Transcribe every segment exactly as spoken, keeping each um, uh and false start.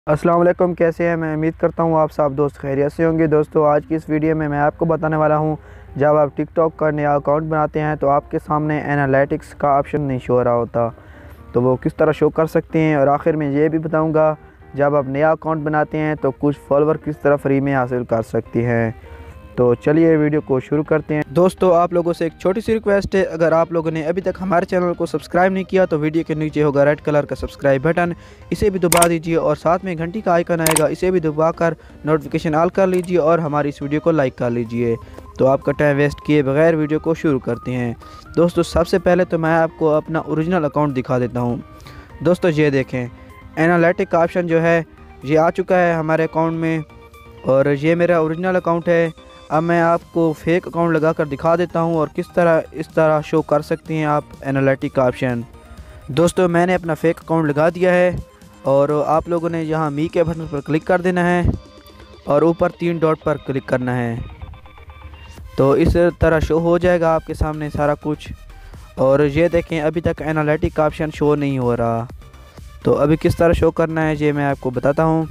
अस्सलाम वालेकुम, कैसे हैं। मैं उम्मीद करता हूँ आप सब दोस्त खैरियत से होंगे। दोस्तों, आज की इस वीडियो में मैं आपको बताने वाला हूँ, जब आप टिकटॉक का नया अकाउंट बनाते हैं तो आपके सामने एनालिटिक्स का ऑप्शन नहीं शो हो रहा होता, तो वो किस तरह शो कर सकते हैं। और आखिर में ये भी बताऊँगा, जब आप नया अकाउंट बनाते हैं तो कुछ फॉलोवर किस तरह फ्री में हासिल कर सकते हैं। तो चलिए वीडियो को शुरू करते हैं। दोस्तों, आप लोगों से एक छोटी सी रिक्वेस्ट है, अगर आप लोगों ने अभी तक हमारे चैनल को सब्सक्राइब नहीं किया तो वीडियो के नीचे होगा रेड कलर का सब्सक्राइब बटन, इसे भी दबा दीजिए और साथ में घंटी का आइकन आएगा, इसे भी दबाकर नोटिफिकेशन ऑल कर लीजिए और हमारी इस वीडियो को लाइक कर लीजिए। तो आपका टाइम वेस्ट किए बगैर वीडियो को शुरू करते हैं। दोस्तों, सबसे पहले तो मैं आपको अपना ओरिजिनल अकाउंट दिखा देता हूँ। दोस्तों, ये देखें, एनालिटिक का ऑप्शन जो है ये आ चुका है हमारे अकाउंट में, और ये मेरा ओरिजिनल अकाउंट है। अब मैं आपको फेक अकाउंट लगाकर दिखा देता हूं और किस तरह इस तरह शो कर सकती हैं आप एनालिटिक का ऑप्शन। दोस्तों, मैंने अपना फेक अकाउंट लगा दिया है और आप लोगों ने यहाँ मी के बटन पर क्लिक कर देना है और ऊपर तीन डॉट पर क्लिक करना है, तो इस तरह शो हो जाएगा आपके सामने सारा कुछ। और ये देखें, अभी तक एनालिटिक का ऑप्शन शो नहीं हो रहा, तो अभी किस तरह शो करना है ये मैं आपको बताता हूँ।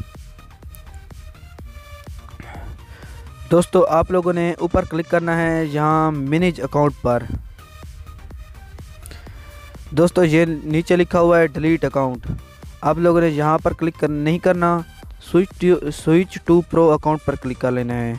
दोस्तों, आप लोगों ने ऊपर क्लिक करना है यहाँ मैनेज अकाउंट पर। दोस्तों, ये नीचे लिखा हुआ है डिलीट अकाउंट, आप लोगों ने यहाँ पर क्लिक कर नहीं करना, switch to switch to pro account पर क्लिक कर लेना है।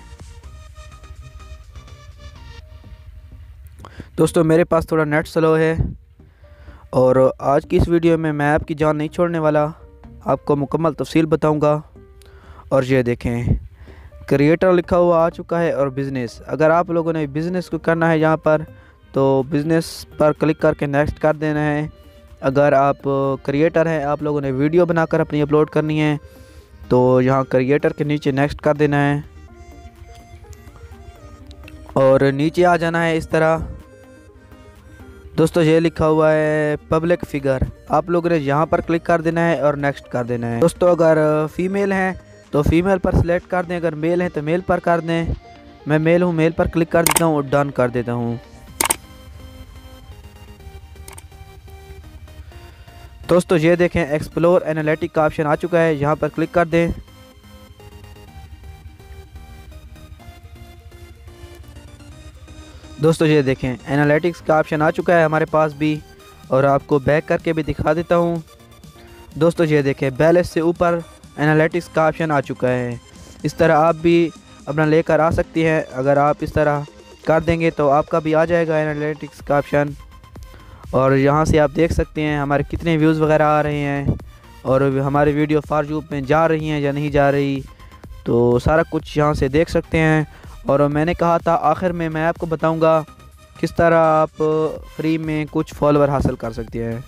दोस्तों, मेरे पास थोड़ा नेट स्लो है और आज की इस वीडियो में मैं आपकी जान नहीं छोड़ने वाला, आपको मुकम्मल तफसील बताऊँगा। और ये देखें, क्रिएटर लिखा हुआ आ चुका है और बिज़नेस, अगर आप लोगों ने बिज़नेस को करना है यहाँ पर तो बिज़नेस पर क्लिक करके नेक्स्ट कर देना है। अगर आप क्रिएटर हैं, आप लोगों ने वीडियो बनाकर अपनी अपलोड करनी है तो यहाँ क्रिएटर के नीचे नेक्स्ट कर देना है और नीचे आ जाना है इस तरह। दोस्तों, ये लिखा हुआ है पब्लिक फिगर, आप लोगों ने यहाँ पर क्लिक कर देना है और नेक्स्ट कर देना है। दोस्तों, अगर फीमेल हैं तो फीमेल पर सिलेक्ट कर दें, अगर मेल हैं तो मेल पर कर दें। मैं मेल हूँ, मेल पर क्लिक कर देता हूँ और डन कर देता हूँ। दोस्तों, ये देखें, एक्सप्लोर एनालिटिक का ऑप्शन आ चुका है, यहाँ पर क्लिक कर दें। दोस्तों, ये देखें, एनालिटिक्स का ऑप्शन आ चुका है हमारे पास भी, और आपको बैक करके भी दिखा देता हूँ। दोस्तों, ये देखें, बैलेंस से ऊपर एनालिटिक्स का ऑप्शन आ चुका है। इस तरह आप भी अपना लेकर आ सकती हैं, अगर आप इस तरह कर देंगे तो आपका भी आ जाएगा एनालिटिक्स का ऑप्शन। और यहाँ से आप देख सकते हैं हमारे कितने व्यूज़ वगैरह आ रहे हैं और हमारी वीडियो फारजूब में जा रही हैं या नहीं जा रही, तो सारा कुछ यहाँ से देख सकते हैं। और मैंने कहा था आखिर में मैं आपको बताऊँगा किस तरह आप फ्री में कुछ फॉलोवर हासिल कर सकते हैं।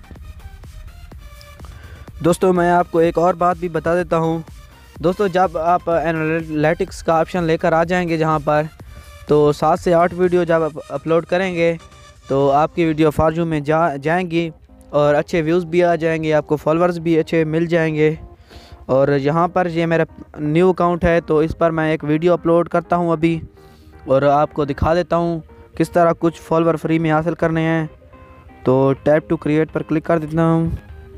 दोस्तों, मैं आपको एक और बात भी बता देता हूँ। दोस्तों, जब आप एनालिटिक्स का ऑप्शन लेकर आ जाएंगे जहाँ पर, तो सात से आठ वीडियो जब आप अपलोड करेंगे तो आपकी वीडियो फारजू में जा जाएंगी और अच्छे व्यूज़ भी आ जाएंगे, आपको फॉलोअर्स भी अच्छे मिल जाएंगे। और यहाँ पर ये मेरा न्यू अकाउंट है, तो इस पर मैं एक वीडियो अपलोड करता हूँ अभी और आपको दिखा देता हूँ किस तरह कुछ फॉलोअर फ्री में हासिल करने हैं। तो टैप टू क्रिएट पर क्लिक कर देता हूँ।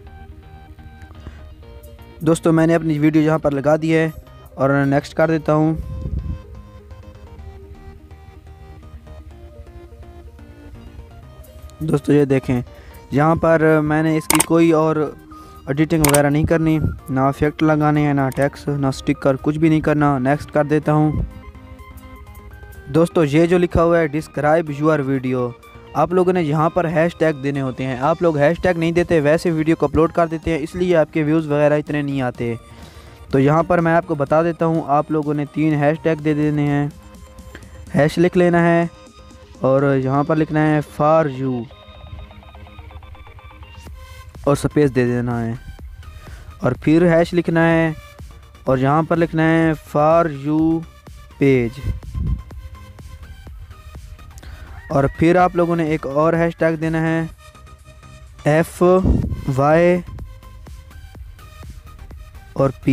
दोस्तों, मैंने अपनी वीडियो यहाँ पर लगा दी है और नेक्स्ट कर देता हूँ। दोस्तों, ये देखें, यहाँ पर मैंने इसकी कोई और एडिटिंग वगैरह नहीं करनी, ना इफेक्ट लगाने हैं, ना टेक्स्ट, ना स्टिकर, कुछ भी नहीं करना। नेक्स्ट कर देता हूँ। दोस्तों, ये जो लिखा हुआ है डिस्क्राइब यूअर वीडियो, आप लोगों ने यहाँ पर हैश टैग देने होते हैं। आप लोग हैश टैग नहीं देते, वैसे वीडियो को अपलोड कर देते हैं, इसलिए आपके व्यूज़ वगैरह इतने नहीं आते। तो यहाँ पर मैं आपको बता देता हूँ, आप लोगों ने तीन हैश टैग दे देने हैं। हैश लिख लेना है और यहाँ पर लिखना है फॉर यू और स्पेस दे देना है, और फिर हैश लिखना है और यहाँ पर लिखना है फॉर यू पेज, और फिर आप लोगों ने एक और हैश टैग देना है एफ वाई और पी।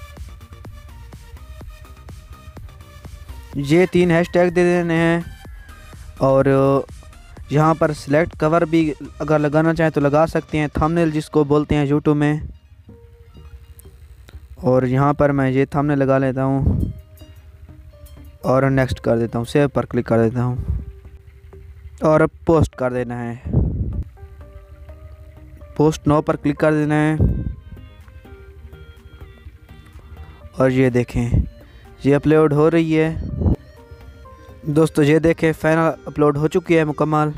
ये तीन हैश टैग दे देने हैं और यहाँ पर सिलेक्ट कवर भी अगर लगाना चाहें तो लगा सकते हैं, थंबनेल जिसको बोलते हैं यूट्यूब में। और यहाँ पर मैं ये थंबनेल लगा लेता हूँ और नेक्स्ट कर देता हूँ, सेव पर क्लिक कर देता हूँ और अब पोस्ट कर देना है। पोस्ट नो पर क्लिक कर देना है और ये देखें ये अपलोड हो रही है। दोस्तों ये देखें फाइनल अपलोड हो चुकी है मुकम्मल।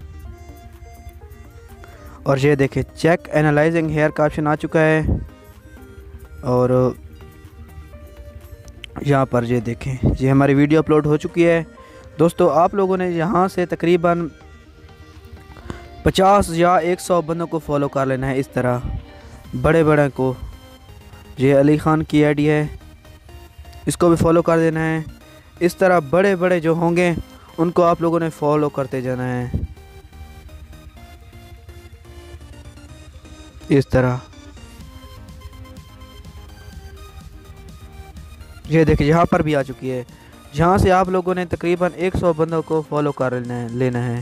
और ये देखें चेक एनालाइजिंग हेयर का ऑप्शन आ चुका है। और यहाँ पर ये देखें ये हमारी वीडियो अपलोड हो चुकी है। दोस्तों आप लोगों ने यहाँ से तकरीबन पचास या एक सौ बंदों को फॉलो कर लेना है, इस तरह बड़े बड़े को। ये अली ख़ान की आईडी है, इसको भी फॉलो कर देना है। इस तरह बड़े बड़े जो होंगे उनको आप लोगों ने फॉलो करते जाना है, इस तरह। ये देखिए यहाँ पर भी आ चुकी है। यहाँ से आप लोगों ने तकरीबन एक सौ बंदों को फॉलो कर लेना है लेना है।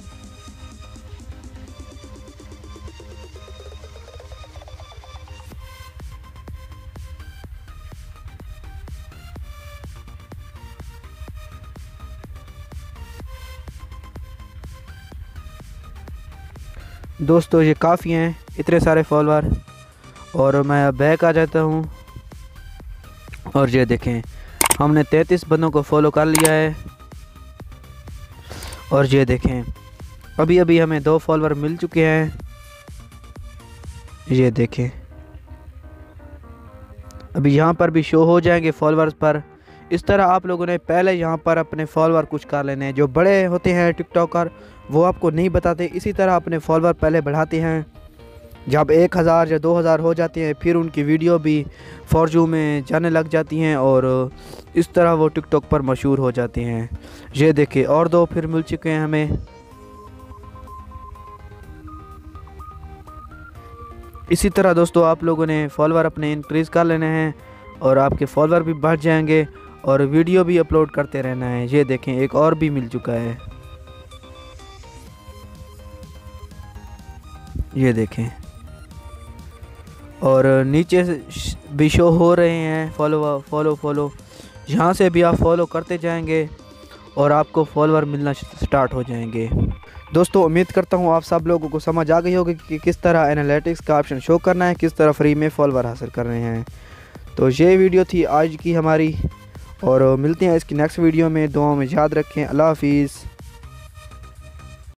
दोस्तों ये काफ़ी हैं इतने सारे फॉलोअर। और मैं बैक आ जाता हूँ और ये देखें हमने तैंतीस बंदों को फॉलो कर लिया है। और ये देखें अभी अभी हमें दो फॉलोअर मिल चुके हैं। ये देखें अभी यहाँ पर भी शो हो जाएंगे फॉलोअर्स पर। इस तरह आप लोगों ने पहले यहाँ पर अपने फॉलोअर कुछ कर लेने हैं। जो बड़े होते हैं टिकटॉकर वो आपको नहीं बताते, इसी तरह अपने फॉलोअर पहले बढ़ाते हैं। जब एक हज़ार या दो हज़ार हो जाते हैं फिर उनकी वीडियो भी फॉर यू में जाने लग जाती हैं और इस तरह वो टिकटॉक पर मशहूर हो जाते हैं। ये देखिए और दो फिर मिल चुके हैं हमें। इसी तरह दोस्तों आप लोगों ने फॉलोअर अपने इंक्रीज़ कर लेने हैं और आपके फॉलोअर भी बढ़ जाएंगे और वीडियो भी अपलोड करते रहना है। ये देखें एक और भी मिल चुका है, ये देखें। और नीचे से भी शो हो रहे हैं फॉलो फॉलो फॉलो। यहाँ से भी आप फॉलो करते जाएंगे और आपको फॉलोअर मिलना स्टार्ट हो जाएंगे। दोस्तों उम्मीद करता हूँ आप सब लोगों को समझ आ गई होगी कि किस तरह एनालिटिक्स का ऑप्शन शो करना है, किस तरह फ्री में फॉलोअर हासिल कर रहे हैं। तो ये वीडियो थी आज की हमारी और मिलते हैं इसकी नेक्स्ट वीडियो में। दुआओं में याद रखें। अल्लाह हाफिज़।